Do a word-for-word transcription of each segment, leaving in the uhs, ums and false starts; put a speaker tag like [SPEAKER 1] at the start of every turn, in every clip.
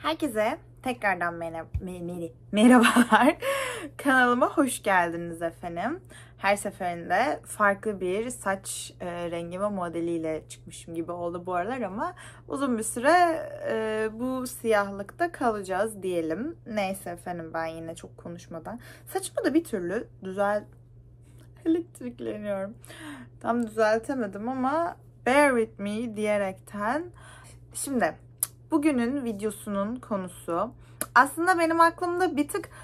[SPEAKER 1] Herkese tekrardan merhaba, merhabalar. Kanalıma hoş geldiniz efendim. Her seferinde farklı bir saç e, rengi ve modeliyle çıkmışım gibi oldu bu aralar ama uzun bir süre e, bu siyahlıkta kalacağız diyelim. Neyse efendim, ben yine çok konuşmadan saçımı da bir türlü düzel elektrikleniyorum. Tam düzeltemedim ama bear with me diyerekten. Şimdi bugünün videosunun konusu aslında benim aklımda bir tık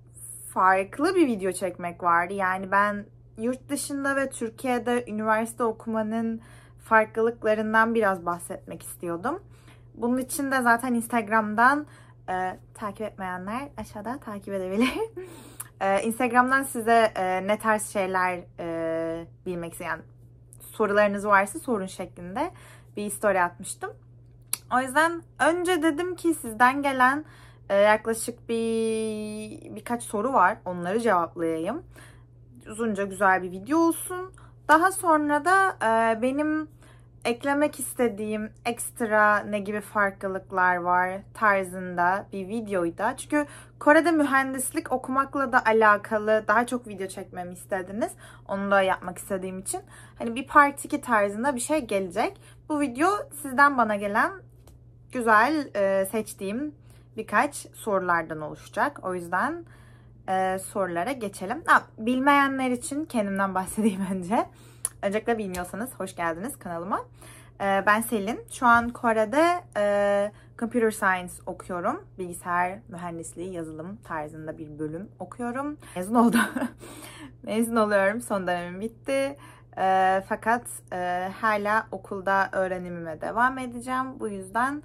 [SPEAKER 1] farklı bir video çekmek vardı. Yani ben yurt dışında ve Türkiye'de üniversite okumanın farklılıklarından biraz bahsetmek istiyordum. Bunun için de zaten Instagram'dan e, takip etmeyenler aşağıda takip edebilir. e, Instagram'dan size e, ne tarz şeyler e, bilmek isteyen sorularınız varsa sorun şeklinde bir story atmıştım. O yüzden önce dedim ki sizden gelen e, yaklaşık bir birkaç soru var. Onları cevaplayayım. Uzunca güzel bir video olsun. Daha sonra da e, benim eklemek istediğim ekstra ne gibi farklılıklar var tarzında bir videoydu. Çünkü Kore'de mühendislik okumakla da alakalı daha çok video çekmemi istediniz. Onu da yapmak istediğim için. Hani bir part iki tarzında bir şey gelecek. Bu video sizden bana gelen güzel e, seçtiğim birkaç sorulardan oluşacak. O yüzden e, sorulara geçelim. Ha, bilmeyenler için kendimden bahsedeyim önce. Öncelikle bilmiyorsanız hoş geldiniz kanalıma. E, ben Selin. Şu an Kore'de e, Computer Science okuyorum. Bilgisayar mühendisliği, yazılım tarzında bir bölüm okuyorum. Mezun oldum. Mezun oluyorum. Son dönemim bitti. E, fakat e, hala okulda öğrenimime devam edeceğim. Bu yüzden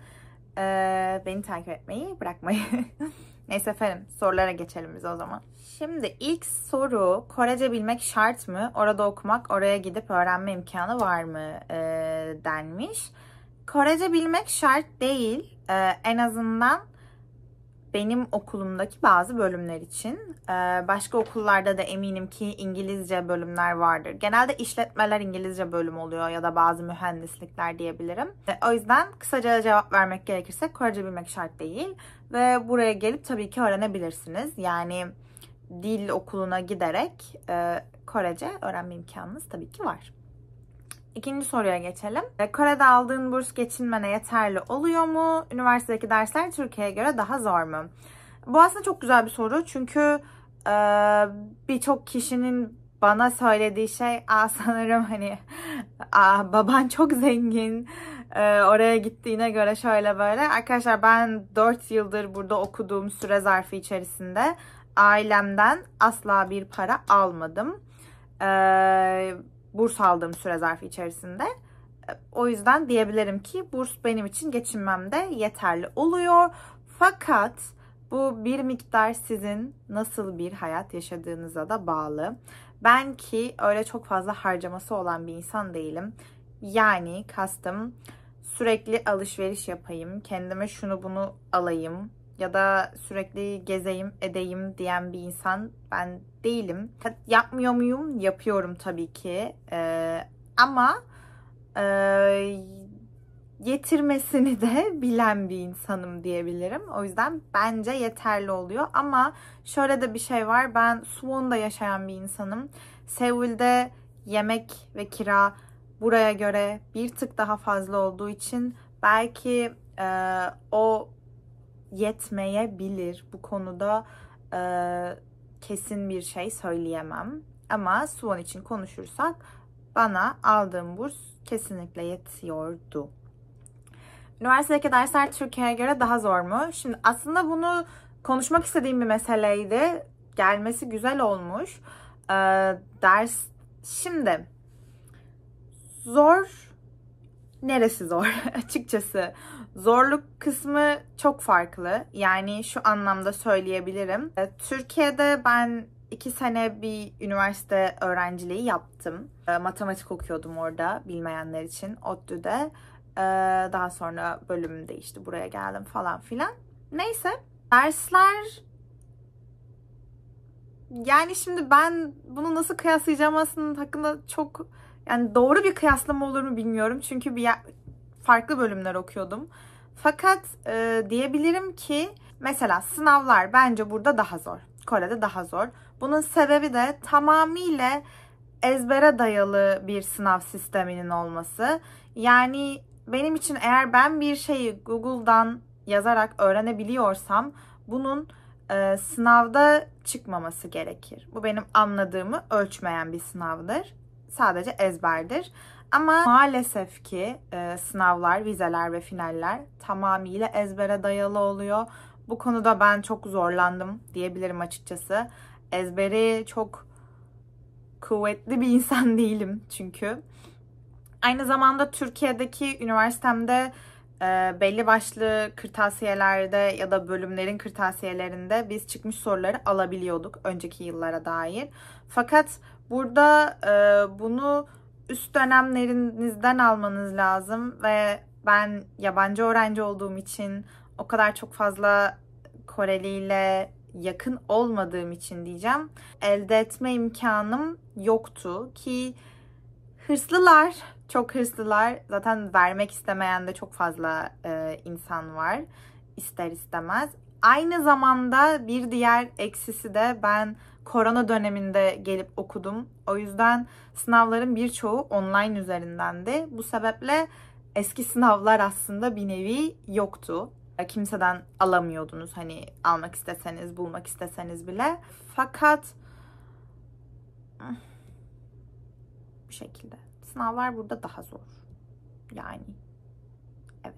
[SPEAKER 1] e, beni takip etmeyi bırakmayın. Neyse efendim, sorulara geçelim biz o zaman. Şimdi ilk soru, Korece bilmek şart mı? Orada okumak, oraya gidip öğrenme imkanı var mı? E, denmiş. Korece bilmek şart değil. E, en azından benim okulumdaki bazı bölümler için. Başka okullarda da eminim ki İngilizce bölümler vardır. Genelde işletmeler İngilizce bölüm oluyor ya da bazı mühendislikler diyebilirim. O yüzden kısaca cevap vermek gerekirse Korece bilmek şart değil. Ve buraya gelip tabii ki öğrenebilirsiniz. Yani dil okuluna giderek Korece öğrenme imkanınız tabii ki var. İkinci soruya geçelim. Kore'de aldığın burs geçinmene yeterli oluyor mu? Üniversitedeki dersler Türkiye'ye göre daha zor mu? Bu aslında çok güzel bir soru. Çünkü e, birçok kişinin bana söylediği şey, Aa, sanırım hani Aa, baban çok zengin, e, oraya gittiğine göre şöyle böyle. Arkadaşlar, ben dört yıldır burada okuduğum süre zarfı içerisinde ailemden asla bir para almadım. Eee burs aldığım süre zarfı içerisinde. O yüzden diyebilirim ki burs benim için geçinmemde yeterli oluyor. Fakat bu bir miktar sizin nasıl bir hayat yaşadığınıza da bağlı. Ben ki öyle çok fazla harcaması olan bir insan değilim. Yani kastım sürekli alışveriş yapayım, kendime şunu bunu alayım ya da sürekli gezeyim, edeyim diyen bir insan ben değilim. Yapmıyor muyum? Yapıyorum tabii ki. Ee, ama e, getirmesini de bilen bir insanım diyebilirim. O yüzden bence yeterli oluyor. Ama şöyle de bir şey var. Ben Suwon'da yaşayan bir insanım. Seul'de yemek ve kira buraya göre bir tık daha fazla olduğu için belki e, o yetmeyebilir. Bu konuda e, kesin bir şey söyleyemem. Ama Suwon için konuşursak bana aldığım burs kesinlikle yetiyordu. Üniversitedeki dersler Türkiye'ye göre daha zor mu? Şimdi aslında bunu konuşmak istediğim bir meseleydi. Gelmesi güzel olmuş. Ee, ders şimdi zor. Neresi zor? Açıkçası zorluk kısmı çok farklı. Yani şu anlamda söyleyebilirim. Türkiye'de ben iki sene bir üniversite öğrenciliği yaptım. Matematik okuyordum orada, bilmeyenler için, ODTÜ'de. Daha sonra bölümüm değişti, buraya geldim falan filan. Neyse, dersler, yani şimdi ben bunu nasıl kıyaslayacağım aslında hakkında çok, yani doğru bir kıyaslama olur mu bilmiyorum. Çünkü bir farklı bölümler okuyordum. Fakat e, diyebilirim ki mesela sınavlar bence burada daha zor. Kore'de daha zor. Bunun sebebi de tamamıyla ezbere dayalı bir sınav sisteminin olması. Yani benim için eğer ben bir şeyi Google'dan yazarak öğrenebiliyorsam bunun e, sınavda çıkmaması gerekir. Bu benim anladığımı ölçmeyen bir sınavdır. Sadece ezberdir. Ama maalesef ki e, sınavlar, vizeler ve finaller tamamıyla ezbere dayalı oluyor. Bu konuda ben çok zorlandım diyebilirim açıkçası. Ezberi çok kuvvetli bir insan değilim çünkü. Aynı zamanda Türkiye'deki üniversitemde e, belli başlı kırtasiyelerde ya da bölümlerin kırtasiyelerinde biz çıkmış soruları alabiliyorduk önceki yıllara dair. Fakat burada e, bunu üst dönemlerinizden almanız lazım ve ben yabancı öğrenci olduğum için o kadar çok fazla Koreli ile yakın olmadığım için diyeceğim, elde etme imkanım yoktu ki hırslılar, çok hırslılar. Zaten vermek istemeyen de çok fazla e, insan var ister istemez. Aynı zamanda bir diğer eksisi de ben korona döneminde gelip okudum. O yüzden sınavların birçoğu online üzerindendi. Bu sebeple eski sınavlar aslında bir nevi yoktu. Kimseden alamıyordunuz hani almak isteseniz, bulmak isteseniz bile. Fakat bu şekilde. Sınavlar burada daha zor. Yani evet.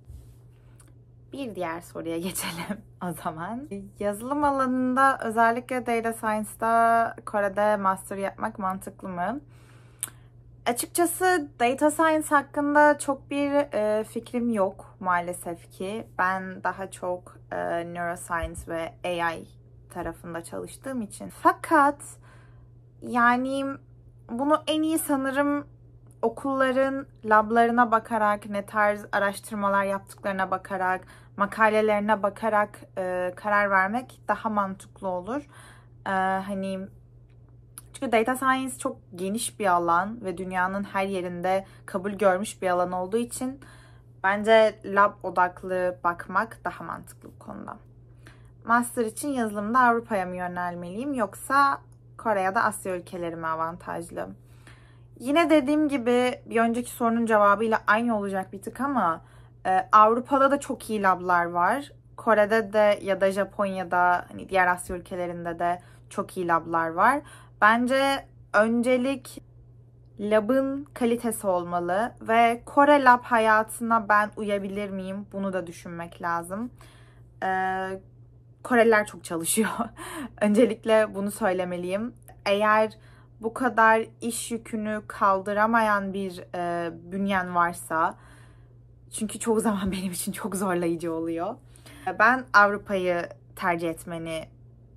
[SPEAKER 1] Bir diğer soruya geçelim o zaman. Yazılım alanında özellikle Data Science'da Kore'de master yapmak mantıklı mı? Açıkçası Data Science hakkında çok bir e, fikrim yok maalesef ki. Ben daha çok e, Neuroscience ve A I tarafında çalıştığım için. Fakat yani bunu en iyi sanırım okulların lablarına bakarak, ne tarz araştırmalar yaptıklarına bakarak, makalelerine bakarak e, karar vermek daha mantıklı olur. E, hani çünkü data science çok geniş bir alan ve dünyanın her yerinde kabul görmüş bir alan olduğu için bence lab odaklı bakmak daha mantıklı bu konuda. Master için yazılımda Avrupa'ya mı yönelmeliyim yoksa Kore ya da Asya ülkeleri mi avantajlı? Yine dediğim gibi bir önceki sorunun cevabıyla aynı olacak bir tık ama e, Avrupa'da da çok iyi lablar var. Kore'de de ya da Japonya'da hani diğer Asya ülkelerinde de çok iyi lablar var. Bence öncelik labın kalitesi olmalı ve Kore lab hayatına ben uyabilir miyim? Bunu da düşünmek lazım. Ee, Koreliler çok çalışıyor. Öncelikle bunu söylemeliyim. Eğer bu kadar iş yükünü kaldıramayan bir e, bünyen varsa, çünkü çoğu zaman benim için çok zorlayıcı oluyor. Ben Avrupa'yı tercih etmeni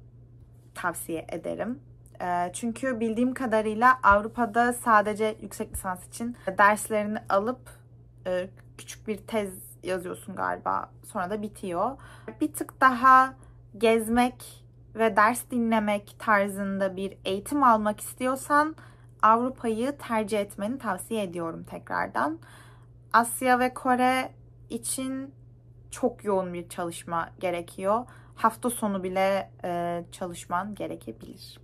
[SPEAKER 1] tavsiye ederim. Çünkü bildiğim kadarıyla Avrupa'da sadece yüksek lisans için derslerini alıp küçük bir tez yazıyorsun galiba. Sonra da bitiyor. Bir tık daha gezmek ve ders dinlemek tarzında bir eğitim almak istiyorsan Avrupa'yı tercih etmeni tavsiye ediyorum tekrardan. Asya ve Kore için çok yoğun bir çalışma gerekiyor. Hafta sonu bile e, çalışman gerekebilir.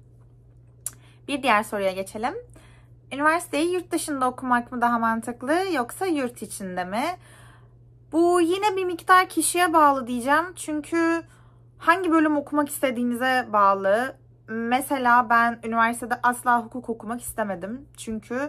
[SPEAKER 1] Bir diğer soruya geçelim. Üniversiteyi yurt dışında okumak mı daha mantıklı yoksa yurt içinde mi? Bu yine bir miktar kişiye bağlı diyeceğim. Çünkü hangi bölüm okumak istediğinize bağlı. Mesela ben üniversitede asla hukuk okumak istemedim. Çünkü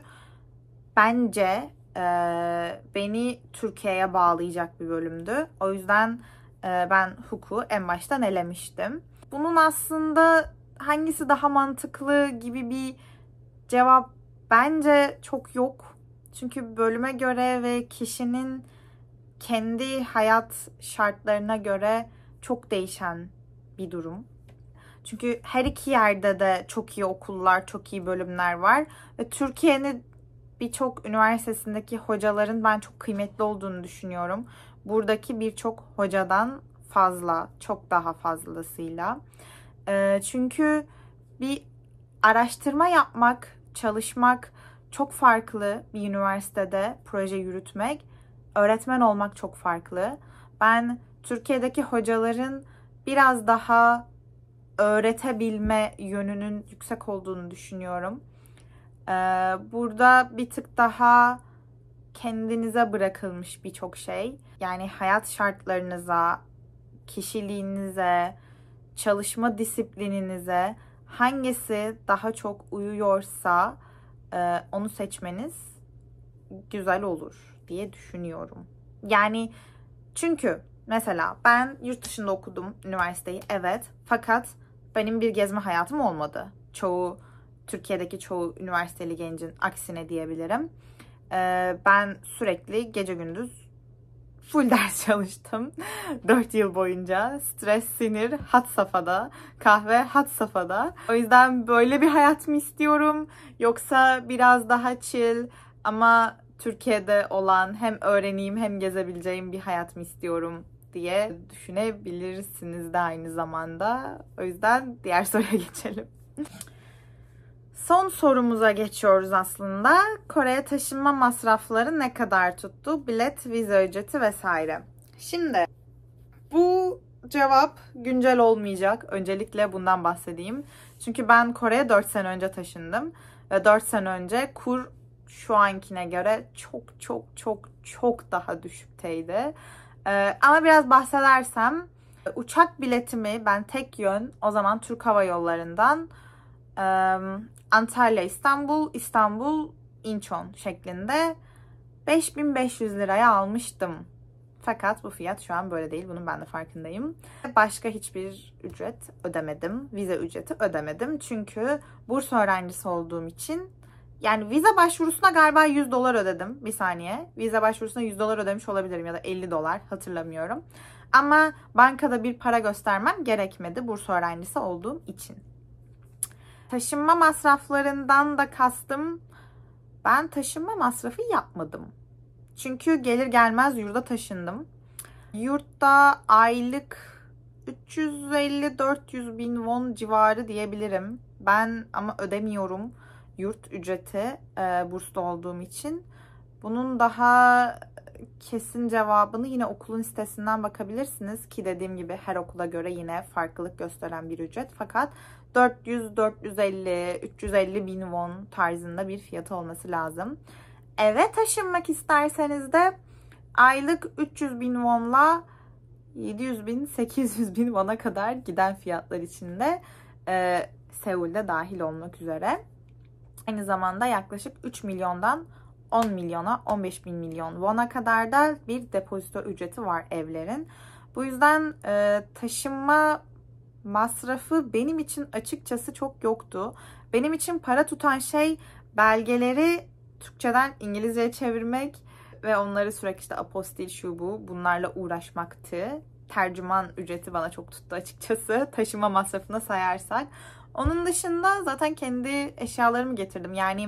[SPEAKER 1] bence e, beni Türkiye'ye bağlayacak bir bölümdü. O yüzden e, ben hukuku en baştan elemiştim. Bunun aslında hangisi daha mantıklı gibi bir cevap bence çok yok. Çünkü bölüme göre ve kişinin kendi hayat şartlarına göre çok değişen bir durum. Çünkü her iki yerde de çok iyi okullar, çok iyi bölümler var. Ve Türkiye'nin birçok üniversitesindeki hocaların ben çok kıymetli olduğunu düşünüyorum. Buradaki birçok hocadan fazla, çok daha fazlasıyla. Çünkü bir araştırma yapmak, çalışmak çok farklı bir üniversitede proje yürütmek. Öğretmen olmak çok farklı. Ben Türkiye'deki hocaların biraz daha öğretebilme yönünün yüksek olduğunu düşünüyorum. Ee, burada bir tık daha kendinize bırakılmış birçok şey. Yani hayat şartlarınıza, kişiliğinize, çalışma disiplininize hangisi daha çok uyuyorsa e, onu seçmeniz güzel olur diye düşünüyorum. Yani çünkü mesela ben yurt dışında okudum üniversiteyi, evet. Fakat benim bir gezme hayatım olmadı. Çoğu, Türkiye'deki çoğu üniversiteli gencin aksine diyebilirim. Ee, ben sürekli gece gündüz full ders çalıştım. dört yıl boyunca. Stres, sinir had safhada. Kahve had safhada. O yüzden böyle bir hayat mı istiyorum? Yoksa biraz daha chill ama Türkiye'de olan hem öğreneyim hem gezebileceğim bir hayat mı istiyorum diye düşünebilirsiniz de aynı zamanda. O yüzden diğer soruya geçelim. Son sorumuza geçiyoruz aslında. Kore'ye taşınma masrafları ne kadar tuttu? Bilet, vize ücreti vesaire. Şimdi bu cevap güncel olmayacak. Öncelikle bundan bahsedeyim. Çünkü ben Kore'ye dört sene önce taşındım. Ve dört sene önce kur şu ankine göre çok çok çok çok daha düşükteydi. Ee, ama biraz bahsedersem uçak biletimi ben tek yön o zaman Türk Hava Yolları'ndan Antalya, İstanbul, İstanbul, İnçon şeklinde beş bin beş yüz liraya almıştım. Fakat bu fiyat şu an böyle değil. Bunun ben de farkındayım. Başka hiçbir ücret ödemedim. Vize ücreti ödemedim. Çünkü burs öğrencisi olduğum için yani vize başvurusuna galiba yüz dolar ödedim. Bir saniye. Vize başvurusuna yüz dolar ödemiş olabilirim ya da elli dolar hatırlamıyorum. Ama bankada bir para göstermem gerekmedi burs öğrencisi olduğum için. Taşınma masraflarından da kastım, ben taşınma masrafı yapmadım. Çünkü gelir gelmez yurda taşındım. Yurtta aylık üç yüz elli dört yüz bin won civarı diyebilirim. Ben ama ödemiyorum yurt ücreti e, burslu olduğum için. Bunun daha kesin cevabını yine okulun sitesinden bakabilirsiniz ki dediğim gibi her okula göre yine farklılık gösteren bir ücret. Fakat dört yüz dört yüz elli üç yüz elli bin won tarzında bir fiyatı olması lazım. Eve taşınmak isterseniz de aylık üç yüz bin wonla yedi yüz bin sekiz yüz bin won'a kadar giden fiyatlar içinde e, Seul'de dahil olmak üzere. Aynı zamanda yaklaşık üç milyondan on milyona, on beş bin milyon won'a kadar da bir depozito ücreti var evlerin. Bu yüzden e, taşınma masrafı benim için açıkçası çok yoktu. Benim için para tutan şey belgeleri Türkçeden İngilizceye çevirmek ve onları sürekli işte apostil şu bu bunlarla uğraşmaktı. Tercüman ücreti bana çok tuttu açıkçası. Taşıma masrafına sayarsak. Onun dışında zaten kendi eşyalarımı getirdim. Yani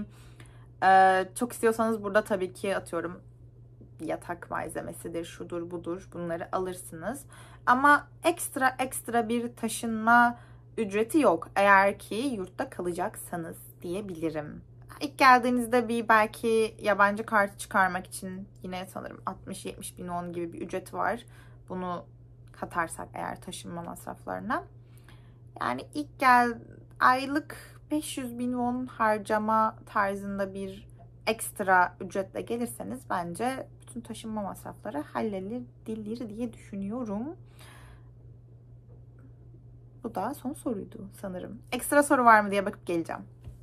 [SPEAKER 1] e, çok istiyorsanız burada tabii ki atıyorum yatak malzemesidir, şudur budur bunları alırsınız. Ama ekstra ekstra bir taşınma ücreti yok. Eğer ki yurtta kalacaksanız diyebilirim. İlk geldiğinizde bir belki yabancı kartı çıkarmak için yine sanırım altmış yetmiş bin won gibi bir ücreti var. Bunu katarsak eğer taşınma masraflarına. Yani ilk gel aylık beş yüz bin won harcama tarzında bir ekstra ücretle gelirseniz bence bütün taşınma masrafları halledilir diye düşünüyorum. Bu da son soruydu sanırım. Ekstra soru var mı diye bakıp geleceğim.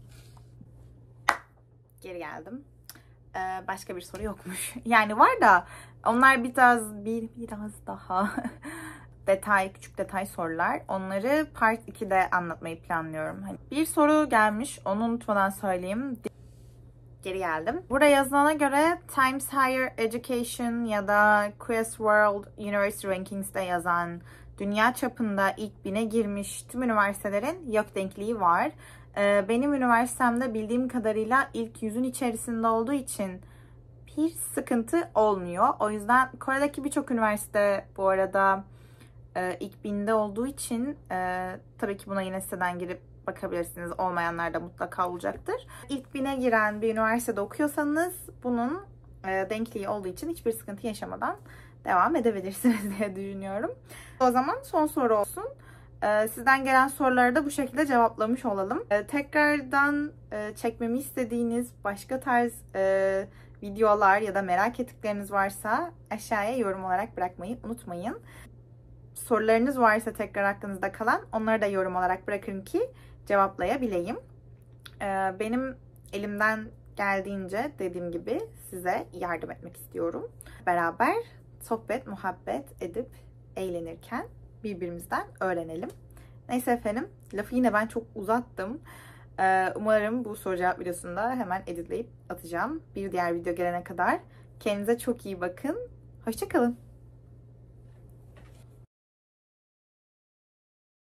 [SPEAKER 1] Geri geldim. Ee, başka bir soru yokmuş. Yani var da onlar biraz bir biraz daha detay, küçük detay sorular. Onları part ikide anlatmayı planlıyorum. Hani bir soru gelmiş. Onu unutmadan söyleyeyim. Geri geldim. Burada yazılana göre Times Higher Education ya da Quest World University Rankings'te yazan dünya çapında ilk bine girmiş tüm üniversitelerin yok denkliği var. Benim üniversitemde bildiğim kadarıyla ilk yüzün içerisinde olduğu için bir sıkıntı olmuyor. O yüzden Kore'deki birçok üniversite bu arada ilk binde olduğu için tabii ki buna yine siteden girip bakabilirsiniz. Olmayanlar da mutlaka olacaktır. İlk bine giren bir üniversitede okuyorsanız bunun denkliği olduğu için hiçbir sıkıntı yaşamadan devam edebilirsiniz diye düşünüyorum. O zaman son soru olsun. Ee, sizden gelen soruları da bu şekilde cevaplamış olalım. Ee, tekrardan e, çekmemi istediğiniz başka tarz e, videolar ya da merak ettikleriniz varsa aşağıya yorum olarak bırakmayı unutmayın. Sorularınız varsa tekrar aklınızda kalan onları da yorum olarak bırakın ki cevaplayabileyim. Ee, benim elimden geldiğince dediğim gibi size yardım etmek istiyorum. Beraber sohbet, muhabbet edip eğlenirken birbirimizden öğrenelim. Neyse efendim, lafı yine ben çok uzattım. Ee, umarım bu soru cevap videosunda hemen editleyip atacağım. Bir diğer video gelene kadar kendinize çok iyi bakın. Hoşça kalın.